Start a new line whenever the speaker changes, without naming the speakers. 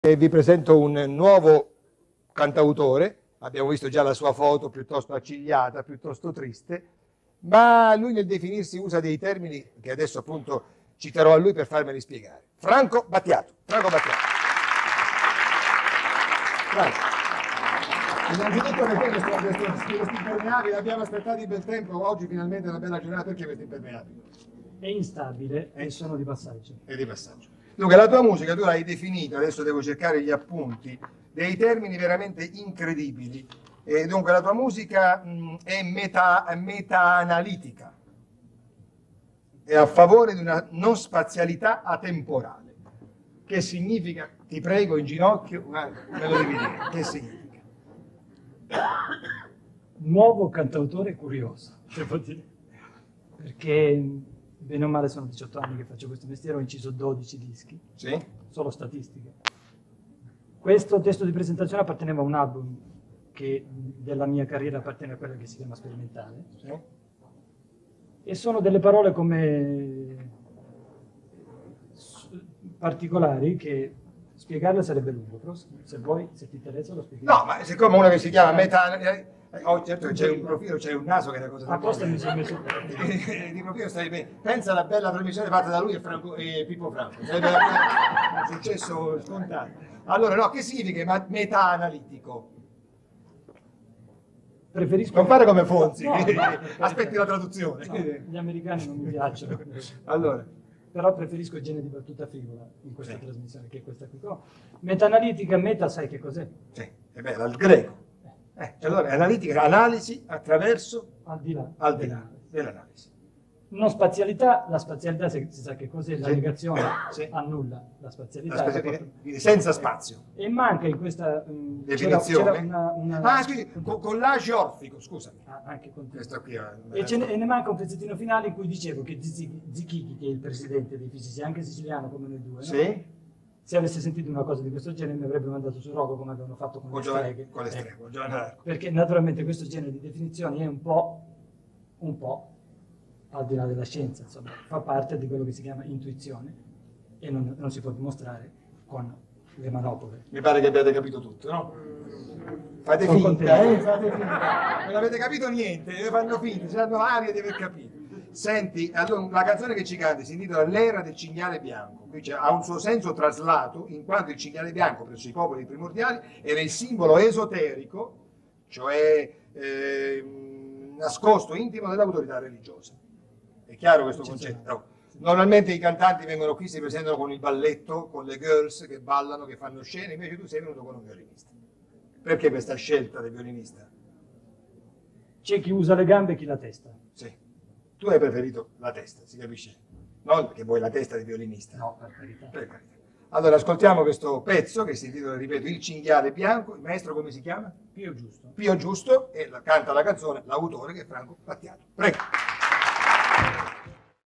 Vi presento un nuovo cantautore. Abbiamo visto già la sua foto piuttosto accigliata, piuttosto triste, ma lui nel definirsi usa dei termini che adesso appunto citerò a lui per farmeli spiegare. Franco Battiato. Franco Battiato. Innanzitutto perché questi impermeabili abbiamo aspettato in bel tempo, oggi finalmente è una bella giornata, perché questi impermeabili?
È instabile e sono di passaggio.
È di passaggio. Dunque, la tua musica tu l'hai definita, adesso devo cercare gli appunti, dei termini veramente incredibili. E dunque, la tua musica è meta-analitica, è a favore di una non spazialità atemporale. Che significa? Ti prego, in ginocchio, me lo devi dire. Che significa?
Nuovo cantautore curioso, devo dire, perché bene o male sono 18 anni che faccio questo mestiere, ho inciso 12 dischi,
Sì?
solo statistiche. Questo testo di presentazione apparteneva a un album che della mia carriera appartiene a quella che si chiama Sperimentale,
Sì?
e sono delle parole come particolari che spiegarle sarebbe lungo, però se vuoi, se ti interessa lo spieghiamo.
No, ma siccome uno che si chiama certo che c'è un profilo, c'è un naso che è una cosa
Apposta mi sono messo
di profilo stai bene. Pensa alla bella trasmissione fatta da lui e Pippo Franco. Sarebbe un successo scontato. Allora, no, che significa meta-analitico?
Preferisco...
Non fare come Fonzi,
No,
aspetti la traduzione.
No, gli americani non mi piacciono.
Allora,
però preferisco il genere di battuta frivola in questa
sì.
trasmissione, che è questa qui. No. Meta-analitica, meta sai che cos'è?
sì, è bello, il greco. Allora, analitica, analisi attraverso,
Al di là
dell'analisi.
Non spazialità, la spazialità si sa che cos'è, la
Sì.
negazione
Sì.
annulla la spazialità.
La quindi senza spazio.
E manca in questa
Definizione?
c'era una...
Ah, scusi, collage orfico, scusami.
anche con te.
Questo qui è...
E ne manca un pezzettino finale in cui dicevo che Zichichi, che è il presidente dei fisici, anche siciliano come noi due,
Sì?
no? Se avesse sentito una cosa di questo genere mi avrebbe mandato su rogo come avevano fatto con le streghe.
Con le streghe, con Giovanni d'Arco.
Perché naturalmente questo genere di definizioni è un po' al di là della scienza, insomma, fa parte di quello che si chiama intuizione e non si può dimostrare con le manopole.
Mi pare che abbiate capito tutto, no? Fate
Sono
finta,
contento.
fate finta. Non avete capito niente, fanno finta, si hanno aria di aver capito. Senti, allora, la canzone che ci canti si intitola L'era del cinghiale bianco. Qui ha un suo senso traslato, in quanto il cinghiale bianco presso i popoli primordiali era il simbolo esoterico, cioè nascosto, intimo dell'autorità religiosa. È chiaro questo concetto? No. Normalmente i cantanti vengono qui, si presentano con il balletto, con le girls che ballano, che fanno scene, invece tu sei venuto con un violinista. Perché questa scelta del violinista?
C'è chi usa le gambe e chi la testa.
Sì. Tu hai preferito la testa, si capisce? Non perché vuoi la testa del violinista.
No, per carità.
Per carità. Allora, ascoltiamo questo pezzo che si intitola, ripeto, Il cinghiale bianco. Il maestro come si chiama?
Pio Giusto.
Pio Giusto, e canta la canzone l'autore che è Franco Battiato. Prego.